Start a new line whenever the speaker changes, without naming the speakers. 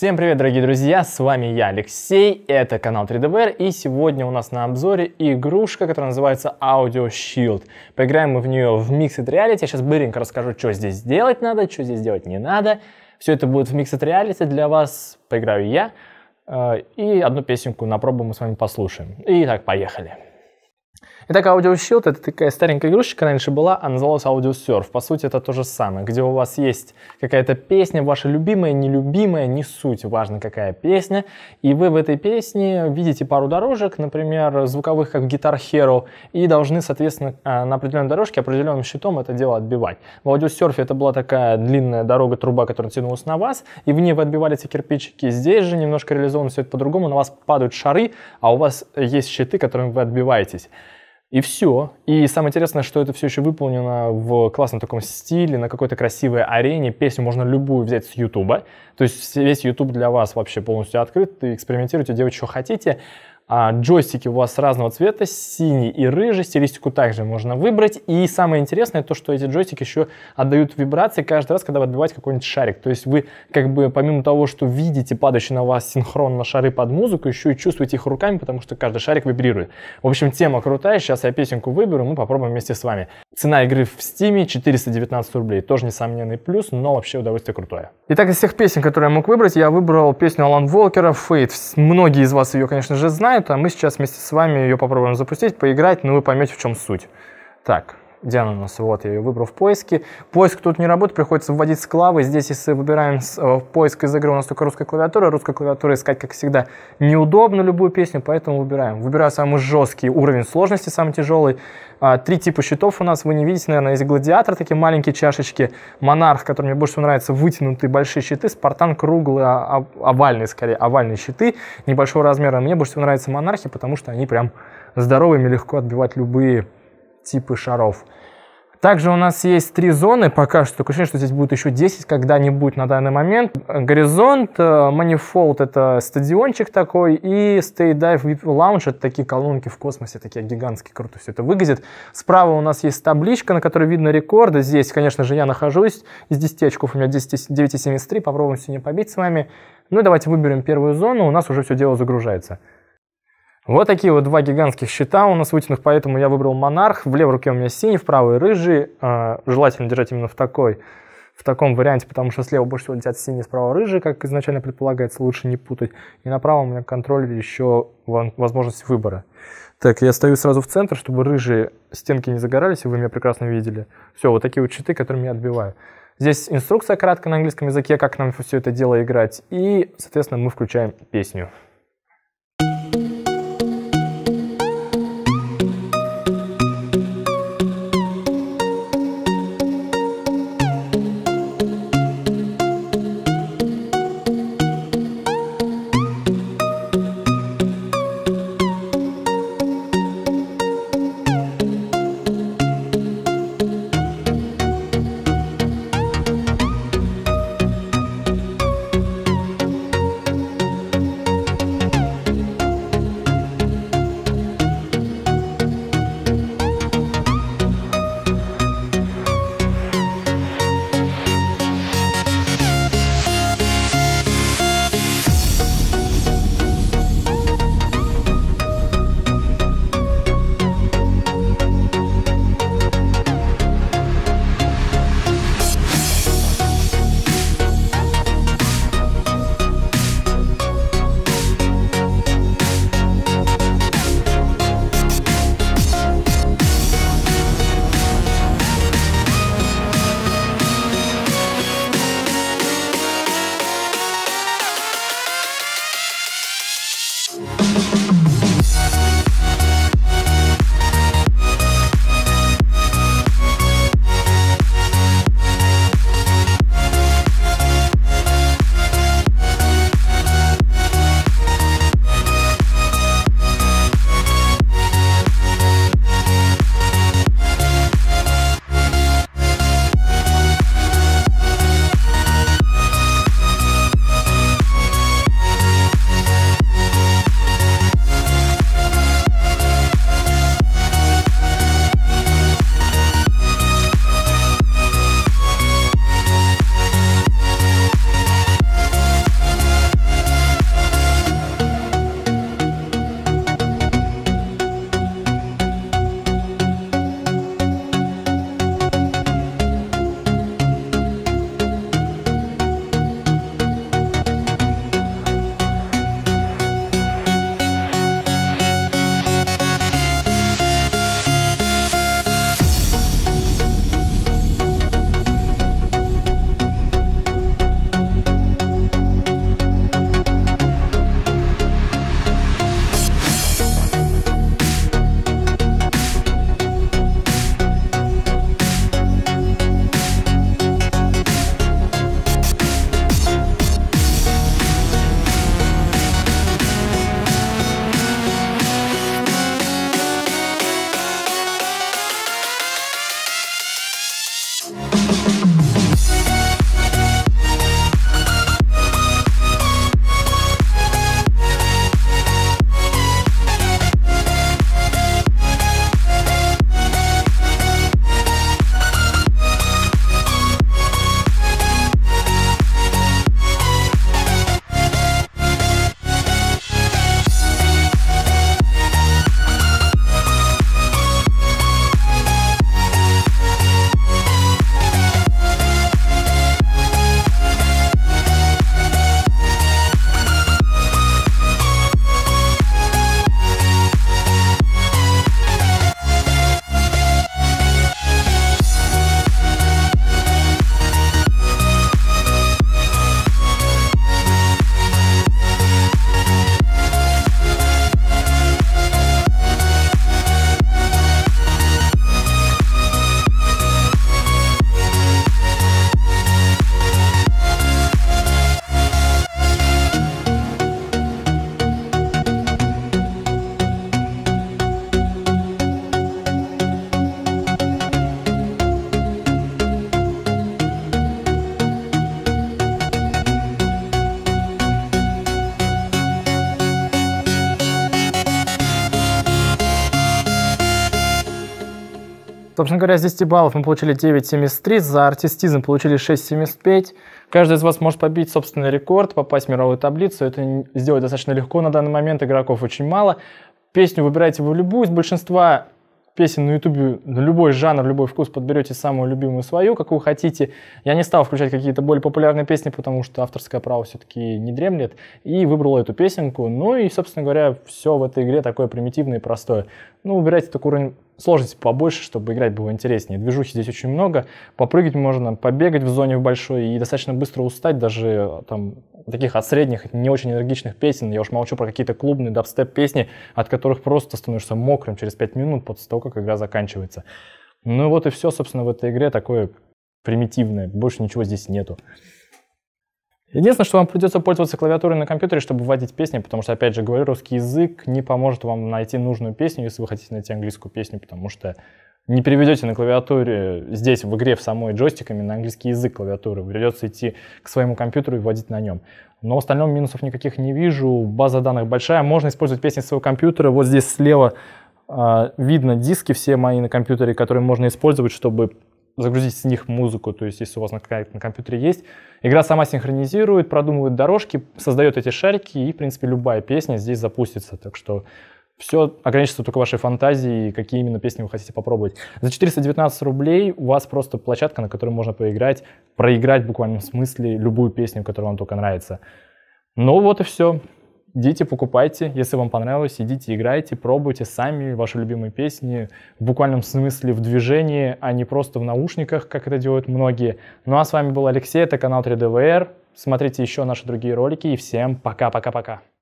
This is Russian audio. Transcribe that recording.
Всем привет, дорогие друзья, с вами я, Алексей, это канал 3DVR, и сегодня у нас на обзоре игрушка, которая называется Audio Shield. Поиграем мы в нее в Mixed Reality, я сейчас быстренько расскажу, что здесь делать надо, что здесь делать не надо. Все это будет в Mixed Reality для вас, поиграю я, и одну песенку на пробу мы с вами послушаем. Итак, поехали. Итак, Audio Shield — это такая старенькая игрушечка, раньше была, она называлась Audio Surf. По сути, это то же самое, где у вас есть какая-то песня, ваша любимая, нелюбимая, не суть, важно какая песня. И вы в этой песне видите пару дорожек, например, звуковых, как в Guitar Hero, и должны, соответственно, на определенной дорожке определенным щитом это дело отбивать. В Audio Surf это была такая длинная дорога, труба, которая тянулась на вас, и в ней вы отбивали эти кирпичики. Здесь же немножко реализовано все это по-другому, на вас падают шары, а у вас есть щиты, которыми вы отбиваетесь. И все. И самое интересное, что это все еще выполнено в классном таком стиле, на какой-то красивой арене. Песню можно любую взять с Ютуба. То есть весь Ютуб для вас вообще полностью открыт. И экспериментируйте, делайте, что хотите. Джойстики у вас разного цвета, синий и рыжий, стилистику также можно выбрать. И самое интересное то, что эти джойстики еще отдают вибрации каждый раз, когда вы отбиваете какой-нибудь шарик. То есть вы как бы помимо того, что видите падающие на вас синхронно шары под музыку, еще и чувствуете их руками, потому что каждый шарик вибрирует. В общем, тема крутая, сейчас я песенку выберу, мы попробуем вместе с вами. Цена игры в Steam 419 рублей, тоже несомненный плюс, но вообще удовольствие крутое. Итак, из всех песен, которые я мог выбрать, я выбрал песню Алан Волкера «Fate». Многие из вас ее, конечно же, знают, а мы сейчас вместе с вами ее попробуем запустить, поиграть, но вы поймете, в чем суть. Так, где она у нас? Вот, я ее выбрал в поиске. Поиск тут не работает, приходится вводить с клавы. Здесь, если выбираем поиск из игры, у нас только русская клавиатура. Русская клавиатура искать, как всегда, неудобно любую песню, поэтому выбираем. Выбираю самый жесткий уровень сложности, самый тяжелый. Три типа щитов у нас, вы не видите, наверное, есть гладиатор, такие маленькие чашечки. Монарх, который мне больше всего нравится, вытянутые большие щиты. Спартан круглые, овальные, скорее, овальные щиты небольшого размера. Мне больше всего нравятся монархи, потому что они прям здоровыми, легко отбивать любые типы шаров. Также у нас есть 3 зоны, пока что такое ощущение, что здесь будет еще 10 когда-нибудь на данный момент. Горизонт, Manifold — это стадиончик такой, и Stay Dive VIP Lounge — это такие колонки в космосе, такие гигантские, круто все это выглядит. Справа у нас есть табличка, на которой видно рекорды. Здесь, конечно же, я нахожусь, из 10 очков у меня 9,73, попробуем сегодня побить с вами. Ну и давайте выберем первую зону, у нас уже все дело загружается. Вот такие вот 2 гигантских щита у нас вытянутых, поэтому я выбрал монарх. В левой руке у меня синий, в правой рыжий. Желательно держать именно в таком варианте, потому что слева больше всего летят синие, справа рыжий, как изначально предполагается, лучше не путать. И на правом у меня контроллере еще возможность выбора. Так, я стою сразу в центр, чтобы рыжие стенки не загорались, и вы меня прекрасно видели. Все, вот такие вот щиты, которыми я отбиваю. Здесь инструкция краткая на английском языке, как нам все это дело играть. И, соответственно, мы включаем песню. Собственно говоря, с 10 баллов мы получили 9,73, за артистизм получили 6,75. Каждый из вас может побить собственный рекорд, попасть в мировую таблицу. Это сделать достаточно легко на данный момент, игроков очень мало. Песню выбираете вы любую, из большинства песен на ютубе, на любой жанр, любой вкус подберете самую любимую свою, какую хотите. Я не стал включать какие-то более популярные песни, потому что авторское право все-таки не дремлет, и выбрал эту песенку. Ну и, собственно говоря, все в этой игре такое примитивное и простое. Ну, выбирайте такой уровень сложности побольше, чтобы играть было интереснее. Движухи здесь очень много, попрыгать можно, побегать в зоне в большой и достаточно быстро устать даже там таких от средних, не очень энергичных песен. Я уж молчу про какие-то клубные дабстеп-песни, от которых просто становишься мокрым через 5 минут после того, как игра заканчивается. Ну вот и все, собственно, в этой игре такое примитивное. Больше ничего здесь нету. Единственное, что вам придется пользоваться клавиатурой на компьютере, чтобы вводить песни, потому что, опять же, говорю, русский язык не поможет вам найти нужную песню, если вы хотите найти английскую песню, потому что не переведете на клавиатуре здесь, в игре, в самой джойстиками на английский язык клавиатуры. Придется идти к своему компьютеру и вводить на нем. Но в остальном минусов никаких не вижу. База данных большая. Можно использовать песни своего компьютера. Вот здесь слева видно диски все мои на компьютере, которые можно использовать, чтобы загрузить с них музыку. То есть, если у вас на компьютере есть. Игра сама синхронизирует, продумывает дорожки, создает эти шарики, и, в принципе, любая песня здесь запустится. Так что все ограничится только вашей фантазией, какие именно песни вы хотите попробовать. За 419 рублей у вас просто площадка, на которой можно поиграть, проиграть в буквальном смысле любую песню, которая вам только нравится. Ну вот и все. Идите, покупайте. Если вам понравилось, идите, играйте, пробуйте сами ваши любимые песни в буквальном смысле в движении, а не просто в наушниках, как это делают многие. Ну а с вами был Алексей, это канал 3DVR. Смотрите еще наши другие ролики и всем пока-пока-пока.